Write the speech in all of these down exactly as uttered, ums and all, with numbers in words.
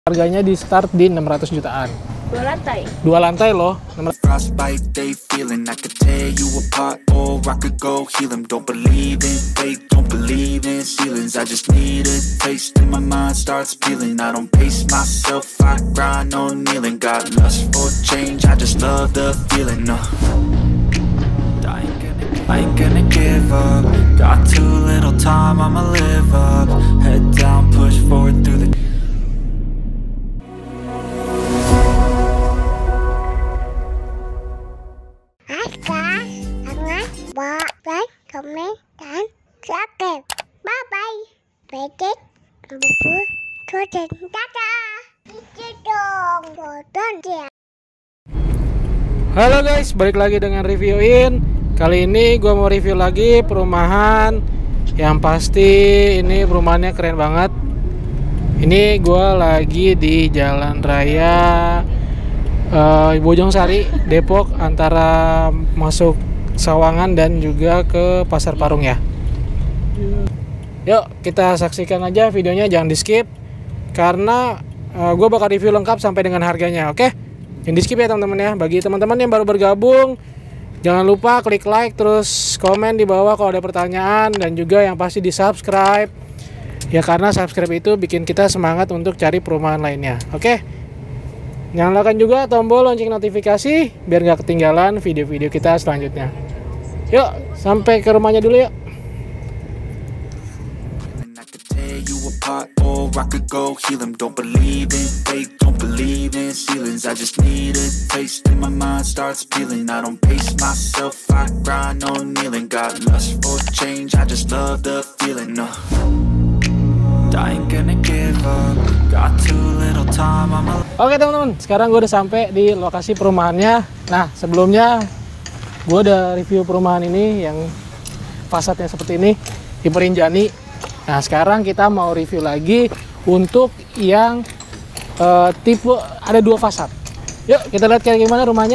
Harganya di start di enam ratus jutaan. Dua lantai. Dua lantai loh. Frostbite, they feeling I could tear you apart, or I could go heal them. Don't believe in fate, don't believe in ceilings. I just need a taste and my mind starts peeling. I don't pace myself, I grind on kneeling. Got lust for change, I just love the feeling. No, I ain't gonna, I ain't gonna give up. Got too little time, I'ma live up. Head down, push forward through the like, comment, dan subscribe. Bye bye. Bedek, buku, tujuan, dadah. Itu dong, tonton ya. Halo guys, balik lagi dengan reviewin. Kali ini gue mau review lagi perumahan. Yang pasti ini perumahannya keren banget. Ini gue lagi di Jalan Raya uh, Bojongsari, Depok, antara masuk Sawangan dan juga ke Pasar Parung ya. Yuk kita saksikan aja videonya, jangan di skip karena uh, gue bakal review lengkap sampai dengan harganya. Oke, jangan di skip ya teman-teman ya. Bagi teman-teman yang baru bergabung, jangan lupa klik like, terus komen di bawah kalau ada pertanyaan, dan juga yang pasti di subscribe ya, karena subscribe itu bikin kita semangat untuk cari perumahan lainnya. Oke, nyalakan juga tombol lonceng notifikasi biar gak ketinggalan video-video kita selanjutnya. Yuk, sampai ke rumahnya dulu yuk. or I could go heal them. Don't believe in fate, don't believe in ceilings. I just need a taste and my mind starts peeling. I don't pace myself, I grind on kneeling. Got lust for change, I just love the feeling. No, I ain't gonna give up. Got too little time, I'm a... Oke teman-teman, sekarang gue udah sampai di lokasi perumahannya. Nah, sebelumnya gue udah review perumahan ini yang fasadnya seperti ini di Perinjani. Nah, sekarang kita mau review lagi untuk yang uh, tipe ada dua fasad. Yuk kita lihat kayak gimana rumahnya.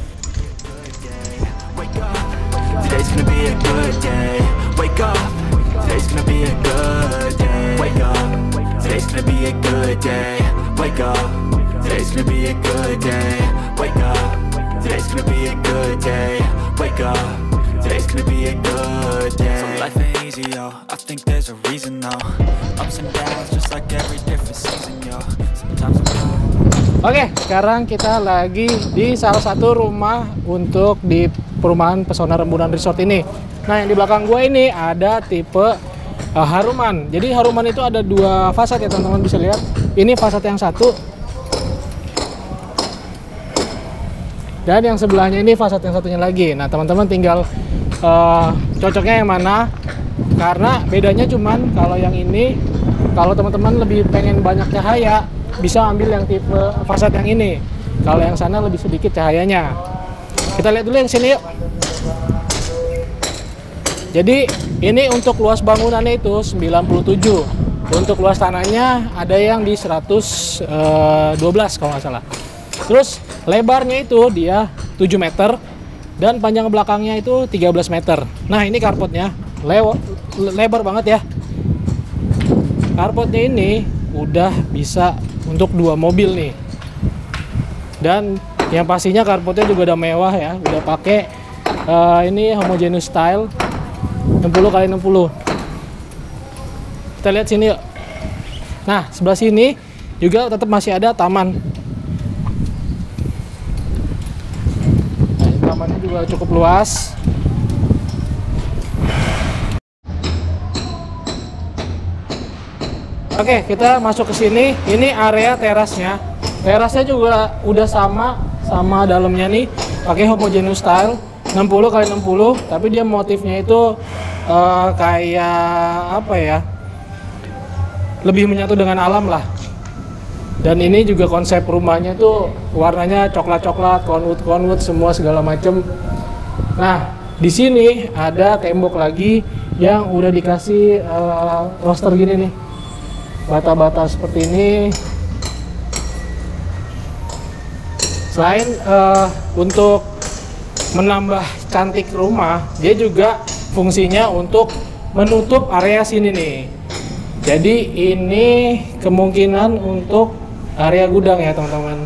Today's gonna be a good day. Wake up. Today's gonna be a good day. Wake up. Today's gonna be a good day. Wake up. Today's gonna be a good day. Wake up. Today's gonna be a good day. Wake up. Today's gonna be a good day. So life ain't easy, yo. I think there's a reason, though. Ups and downs, just like every different season, yo. Sometimes I'm... Oke, sekarang kita lagi di salah satu rumah untuk di perumahan Pesona Rembulan Resort ini. Nah, yang di belakang gue ini ada tipe uh, Haruman. Jadi Haruman itu ada dua fasad ya teman-teman, bisa lihat. Ini fasad yang satu, dan yang sebelahnya ini fasad yang satunya lagi. Nah, teman-teman tinggal uh, cocoknya yang mana, karena bedanya cuman kalau yang ini, kalau teman-teman lebih pengen banyak cahaya, bisa ambil yang tipe fasad yang ini. Kalau yang sana lebih sedikit cahayanya. Kita lihat dulu yang sini yuk. Jadi ini untuk luas bangunannya itu sembilan puluh tujuh. Untuk luas tanahnya ada yang di seratus dua belas kalau nggak salah. Terus lebarnya itu dia tujuh meter dan panjang belakangnya itu tiga belas meter. Nah, ini carportnya lew lebar banget ya. Carportnya ini udah bisa untuk dua mobil nih. Dan yang pastinya carportnya juga udah mewah ya, udah pakai uh, ini homogeneous style enam puluh kali enam puluh. Kita lihat sini yuk. Nah, sebelah sini juga tetap masih ada taman. Tamannya juga cukup luas. Oke, kita masuk ke sini. Ini area terasnya. Terasnya juga udah sama sama dalamnya nih, pakai homogeneous style enam puluh kali enam puluh, tapi dia motifnya itu uh, kayak apa ya? Lebih menyatu dengan alam lah. Dan ini juga konsep rumahnya tuh warnanya coklat-coklat, konwood-konwood, semua segala macem. Nah, di sini ada tembok lagi yang udah dikasih uh, roster gini nih, bata-bata seperti ini. Selain uh, untuk menambah cantik rumah, dia juga fungsinya untuk menutup area sini nih. Jadi ini kemungkinan untuk area gudang ya teman-teman.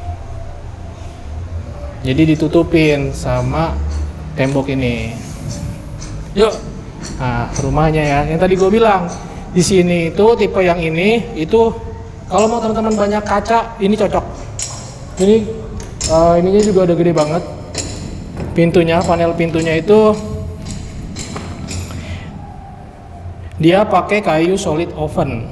Jadi ditutupin sama tembok ini. Yuk, nah rumahnya ya. Yang tadi gue bilang di sini itu tipe yang ini itu kalau mau teman-teman banyak kaca ini cocok. Ini uh, ininya juga udah gede banget. Pintunya, panel pintunya itu dia pakai kayu solid oven.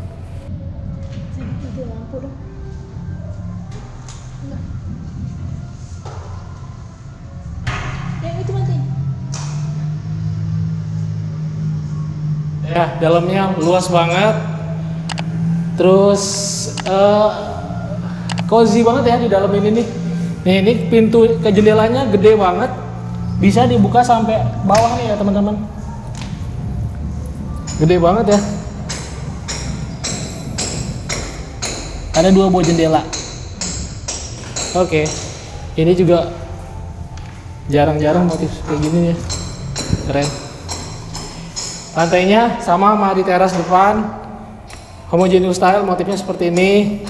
Ya, dalamnya luas banget. Terus uh, cozy banget ya di dalam ini nih. Nih, ini pintu ke jendelanya gede banget. Bisa dibuka sampai bawah nih ya, teman-teman. Gede banget ya. Ada dua buah jendela. Oke. Ini juga jarang-jarang motif kayak gini ya. Keren. Lantainya sama sama di teras depan, homogeneous style, motifnya seperti ini.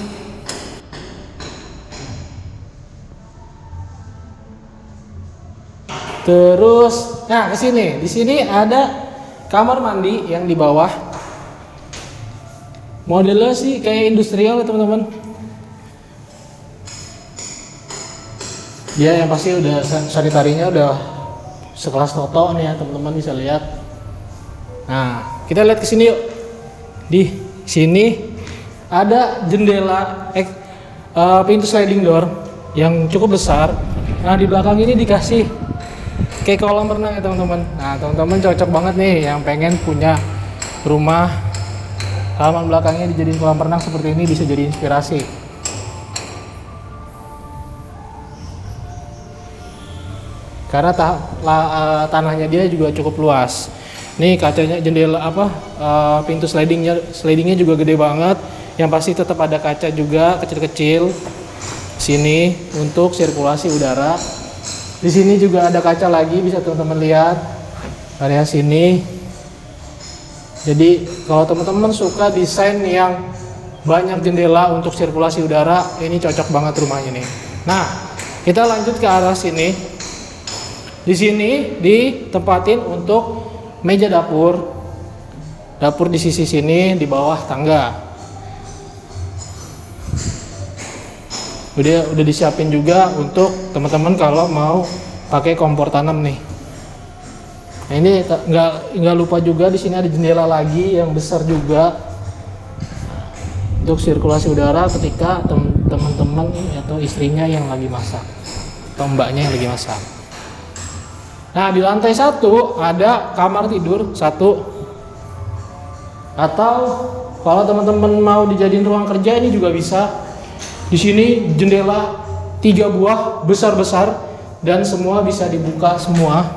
Terus, nah ke sini, di sini ada kamar mandi yang di bawah. Modelnya sih kayak industrial ya teman-teman. Ya yang pasti udah sanitarinya udah sekelas Toto nih ya teman-teman, bisa lihat. Nah, kita lihat ke sini yuk. Di sini ada jendela eh, uh, pintu sliding door yang cukup besar. Nah, di belakang ini dikasih kayak kolam renang ya teman-teman. Nah, teman-teman cocok banget nih yang pengen punya rumah halaman belakangnya dijadiin kolam renang seperti ini, bisa jadi inspirasi. Karena ta la, uh, tanahnya dia juga cukup luas. Nih kacanya jendela apa uh, pintu slidingnya slidingnya juga gede banget. Yang pasti tetap ada kaca juga kecil-kecil sini untuk sirkulasi udara. Di sini juga ada kaca lagi, bisa teman-teman lihat area sini. Jadi kalau teman-teman suka desain yang banyak jendela untuk sirkulasi udara, ini cocok banget rumah ini. Nah, kita lanjut ke arah sini. Di sini ditempatin untuk meja dapur. Dapur di sisi sini di bawah tangga. Udah udah disiapin juga untuk teman-teman kalau mau pakai kompor tanam nih. Nah, ini nggak nggak lupa juga di sini ada jendela lagi yang besar juga untuk sirkulasi udara ketika teman-teman atau istrinya yang lagi masak atau mbaknya yang lagi masak. Nah, di lantai satu ada kamar tidur satu, atau kalau teman-teman mau dijadiin ruang kerja ini juga bisa. Di sini jendela tiga buah besar-besar dan semua bisa dibuka semua.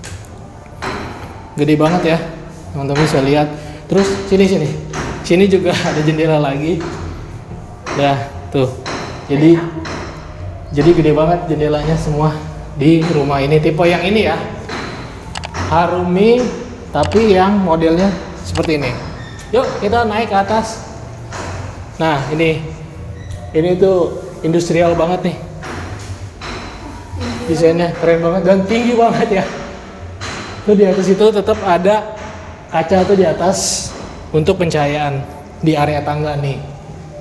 Gede banget ya, teman-teman bisa lihat. Terus sini sini, sini juga ada jendela lagi. Nah, tuh. Jadi, jadi gede banget jendelanya semua. Di rumah ini tipe yang ini ya, Harumi, tapi yang modelnya seperti ini. Yuk kita naik ke atas. Nah ini ini tuh industrial banget nih, desainnya keren banget dan tinggi banget ya. Tuh di atas itu tetap ada kaca tuh di atas untuk pencahayaan di area tangga nih.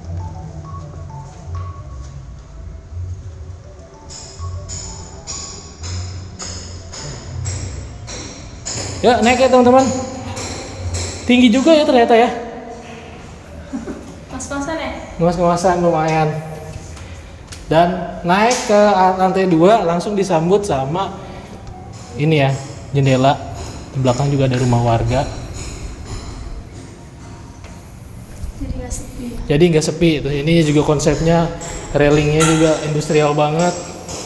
Ya naik ya teman-teman, tinggi juga ya ternyata ya. Mas-masan ya? Mas-masan lumayan. Dan naik ke lantai dua langsung disambut sama ini ya, jendela. Di belakang juga ada rumah warga. Jadi nggak sepi. Jadi nggak sepi. Tuh, ini juga konsepnya railingnya juga industrial banget.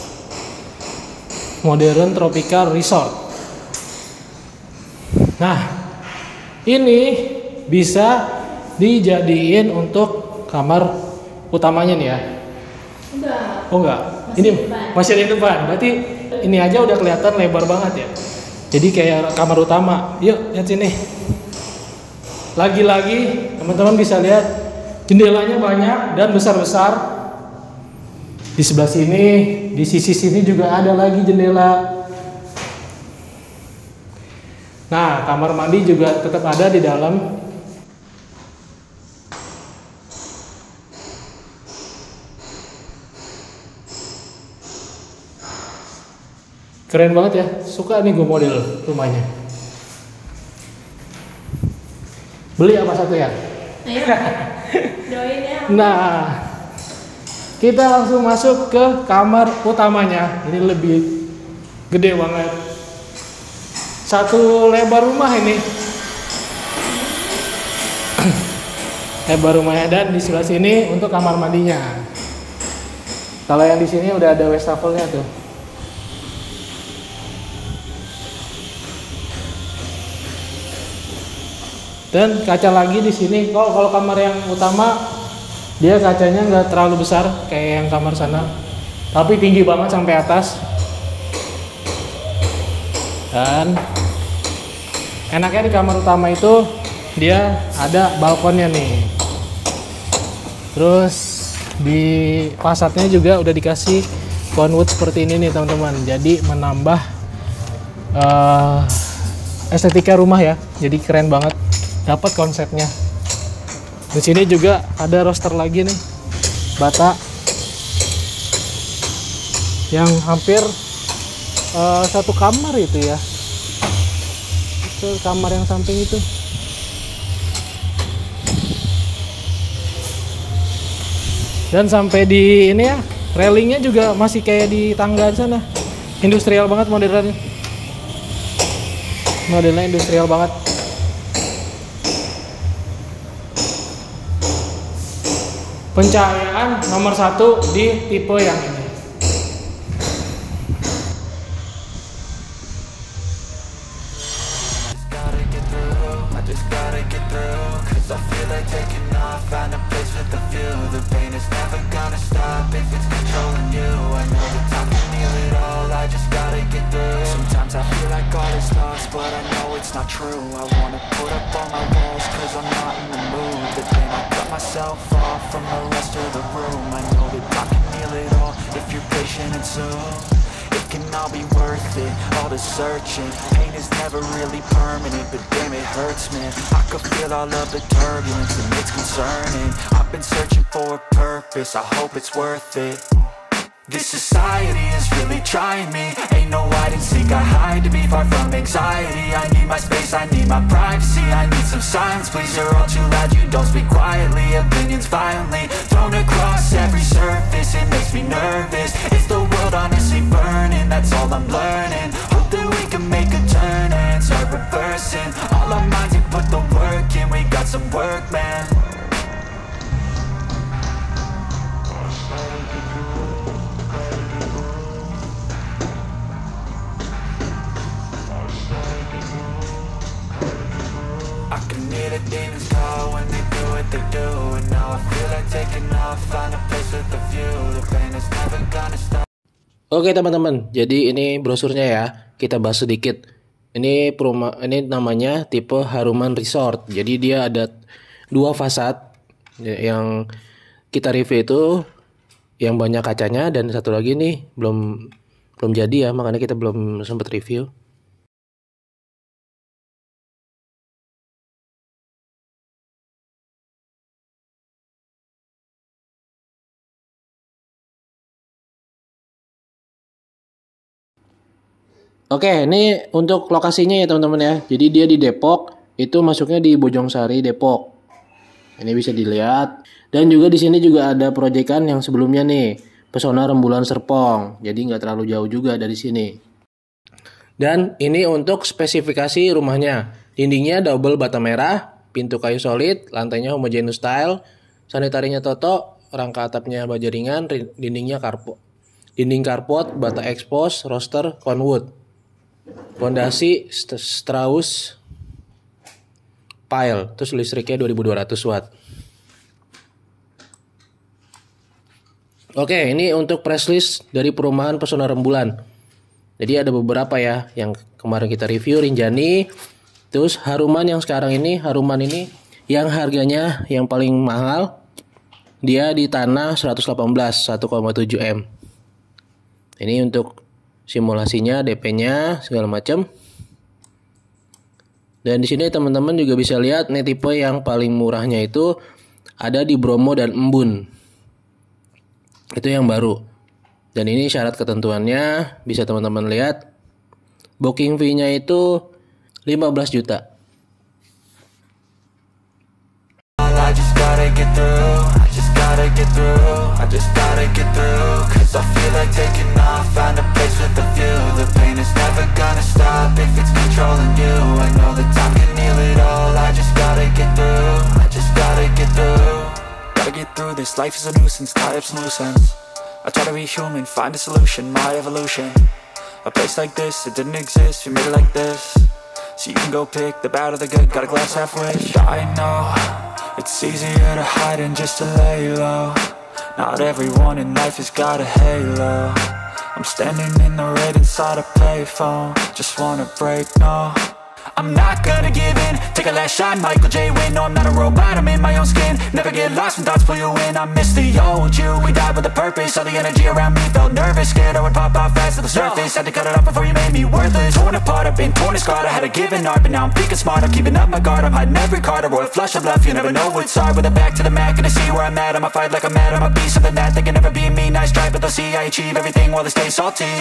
Modern tropical resort. Nah, ini bisa dijadiin untuk kamar utamanya nih ya. Enggak. Oh enggak, Masih ini depan. masih ada di depan. Berarti ini aja udah kelihatan lebar banget ya. Jadi kayak kamar utama. Yuk lihat sini. Lagi-lagi teman-teman bisa lihat Jendelanya banyak dan besar-besar. Di sebelah sini, di sisi sini juga ada lagi jendela. Nah, kamar mandi juga tetap ada di dalam. Keren banget ya, suka nih gue model rumahnya. Beli apa satu ya? Ayo, doain ya. Nah, kita langsung masuk ke kamar utamanya. Ini lebih gede banget. Satu lebar rumah ini. Lebar rumahnya, dan di sebelah sini untuk kamar mandinya. Kalau yang di sini udah ada wastafel-nya tuh. Dan kaca lagi di sini. Kalau kalau kamar yang utama dia kacanya nggak terlalu besar kayak yang kamar sana, tapi tinggi banget sampai atas. Dan enaknya di kamar utama itu dia ada balkonnya nih. Terus di fasadnya juga udah dikasih conwood seperti ini nih teman-teman. Jadi menambah uh, estetika rumah ya. Jadi keren banget. Dapat konsepnya. Di sini juga ada roster lagi nih, bata yang hampir uh, satu kamar itu ya. Itu kamar yang samping itu. Dan sampai di ini ya, railingnya juga masih kayak di tangga sana. Industrial banget modelnya. Modelnya industrial banget. Pencahayaan nomor satu di tipe yang ini. Myself off from the rest of the room. I know that I can heal it all if you're patient and soon it can all be worth it, all the searching. Pain is never really permanent, but damn it hurts, man. I could feel all of the turbulence and it's concerning. I've been searching for a purpose, I hope it's worth it. This society is really trying me. Ain't no hide and seek, I hide to be far from anxiety. I need my space, I need my privacy. I need some silence, please, you're all too loud. You don't speak quietly, opinions violently thrown across every surface. It makes me nervous. Is the world honestly burning? That's all I'm learning. Hope that we can make a turn and start reversing all our minds and put the work in. We got some work, man. I can hear the demons call when they do what they do. And now I feel like taking off, find a place with a view. The pain is never gonna stop. Oke teman-teman, jadi ini brosurnya ya. Kita bahas sedikit. Ini perumah, ini namanya tipe Haruman Resort. Jadi dia ada dua fasad yang kita review itu, yang banyak kacanya, dan satu lagi nih belum belum jadi ya, makanya kita belum sempat review. Oke, ini untuk lokasinya ya teman-teman ya. Jadi dia di Depok, itu masuknya di Bojongsari, Depok. Ini bisa dilihat. Dan juga di sini juga ada proyekan yang sebelumnya nih, Pesona Rembulan Serpong. Jadi nggak terlalu jauh juga dari sini. Dan ini untuk spesifikasi rumahnya. Dindingnya double bata merah, pintu kayu solid, lantainya homogeneous style, sanitarinya Toto, rangka atapnya baja ringan, dindingnya karpot. Dinding karpot, bata expose, roster conwood. Fondasi Strauss pile, terus listriknya dua ribu dua ratus watt. Oke, ini untuk press list dari perumahan Pesona Rembulan. Jadi ada beberapa ya yang kemarin kita review, Rinjani, terus Haruman yang sekarang ini, Haruman ini yang harganya yang paling mahal dia di tanah seratus delapan belas, satu koma tujuh M. Ini untuk simulasinya, D P-nya segala macam. Dan di sini teman-teman juga bisa lihat nih tipe yang paling murahnya itu ada di Bromo dan Embun. Itu yang baru. Dan ini syarat ketentuannya bisa teman-teman lihat. Booking fee-nya itu lima belas juta. I just gotta get through, I just gotta get through, I just gotta get through, cause I feel like taking off, find a place with a view, the pain is never gonna stop if it's controlling you, I know that time can heal it all, I just gotta get through, I just gotta get through, gotta get through this, life is a nuisance, tie up some loose ends, I try to be human, find a solution, my evolution, a place like this, it didn't exist, we made it like this, so you can go pick the bad or the good, got a glass halfway, I know, it's easier to hide than just to lay low. Not everyone in life has got a halo. I'm standing in the red inside a payphone. Just wanna break, no, I'm not gonna give in. Take a last shot, Michael J. Win. No, I'm not a robot, I'm in my own skin. Never get lost when thoughts pull you in. I miss the old you, we died with a purpose. All the energy around me felt nervous. Scared I would pop off fast to the surface. Had to cut it off before you made me worthless. Torn apart, I've been torn and scarred. I had a given art, but now I'm thinking smart. I'm keeping up my guard, I'm hiding every card. A royal flush of love, you never know what's hard. With a back to the mat, gonna see where I'm at. I'ma fight like I'm mad, I'ma be something that they can never be me. Nice try, but they'll see I achieve everything while they stay salty. I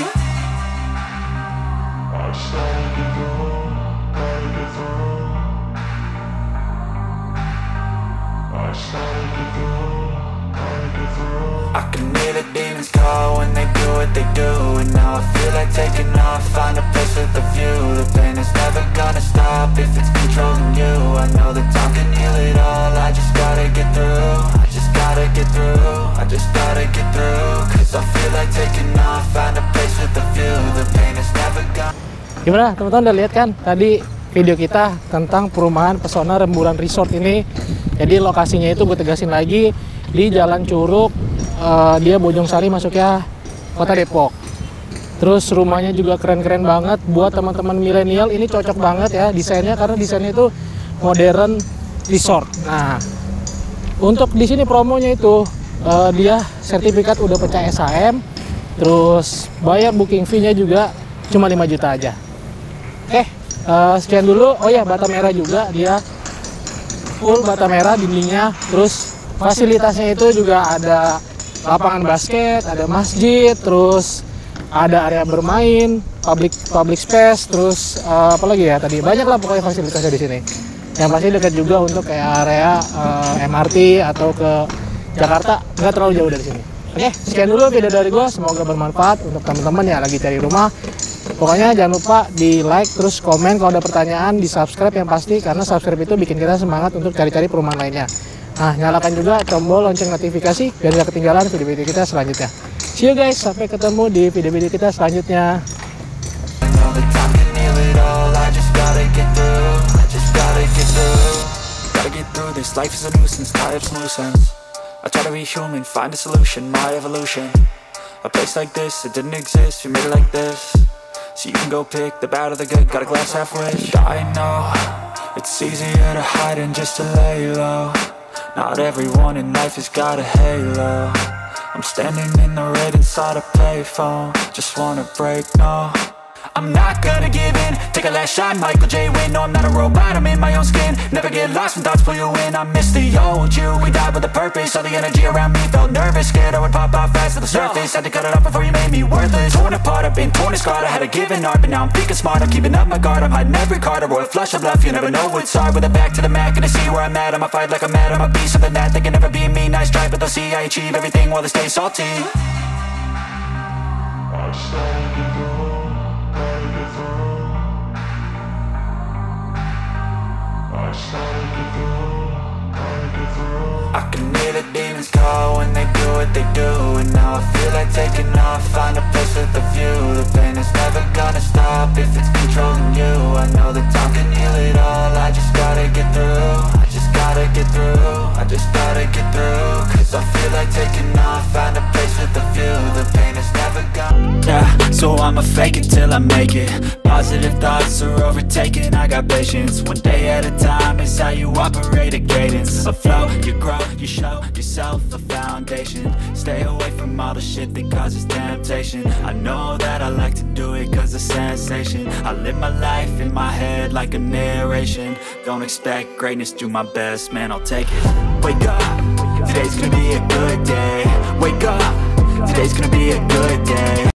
can hear the demons call when they do what they do. And now I feel like taking off, find a place with a view. The pain is never gonna stop if it's controlling you. I know that time can heal it all, I just gotta get through. I just gotta get through, I just gotta get through. Cause I feel like taking off, find a place with a view. The pain is never gonna. Gimana teman-teman, udah lihat kan tadi video kita tentang perumahan pesona Rembulan Resort ini. Jadi lokasinya itu gue tegasin lagi di Jalan Curug, uh, dia Bojong Sari masuknya Kota Depok. Terus rumahnya juga keren-keren banget buat teman-teman milenial. Ini cocok banget ya desainnya, karena desainnya itu modern resort. Nah, untuk di sini promonya itu uh, dia sertifikat udah pecah S H M, terus bayar booking fee-nya juga cuma lima juta aja. Oke, uh, sekian dulu. Oh ya, bata merah juga, dia full bata merah dindingnya. Terus fasilitasnya itu juga ada lapangan basket, ada masjid, terus ada area bermain, public public space, terus uh, apa lagi ya tadi, banyak lah pokoknya fasilitasnya di sini. Yang pasti dekat juga untuk kayak area uh, M R T atau ke Jakarta, nggak terlalu jauh dari sini. Oke, sekian dulu video dari gue, semoga bermanfaat untuk teman-teman yang lagi cari rumah. Pokoknya jangan lupa di like, terus komen, kalau ada pertanyaan di subscribe yang pasti, karena subscribe itu bikin kita semangat untuk cari-cari perumahan lainnya. Nah, nyalakan juga tombol lonceng notifikasi biar gak ketinggalan video-video kita selanjutnya. See you guys, sampai ketemu di video-video kita selanjutnya. So you can go pick the bad or the good, got a glass halfway. I know, it's easier to hide than just to lay low. Not everyone in life has got a halo. I'm standing in the red inside a payphone. Just wanna break, no, I'm not gonna give in. Take a last shot, Michael J. Win. No, I'm not a robot, I'm in my own skin. Never get lost when thoughts pull you in. I miss the old you, we died with a purpose. All the energy around me felt nervous. Scared I would pop off fast to the surface. Had to cut it off before you made me worthless. Torn apart, I've been torn and scarred. I had a given art, but now I'm thinking smart. I'm keeping up my guard, I'm hiding every card. A royal flush of love, you never know what's hard. With a back to the mat, gonna see where I'm at. I'ma fight like I'm mad, I'ma be something that they can never be me. Nice try, but they'll see I achieve everything while they stay salty. I can hear the demons call when they do what they do. And now I feel like taking off, find a place with a view. The pain is never gonna stop if it's controlling you. I know that time can heal it all, I just gotta get through. I just gotta get through, I just gotta get through. Cause I feel like taking off, find a place with a view. The pain is never gonna. Yeah, so I'ma fake it till I make it. Positive thoughts are overtaken, I got patience. One day at a time is how you operate a cadence. A flow, you grow, you show yourself a foundation. Stay away from all the shit that causes temptation. I know that I like to do it cause it's sensation. I live my life in my head like a narration. Don't expect greatness, do my best, man, I'll take it. Wake up, today's gonna be a good day. Wake up, today's gonna be a good day.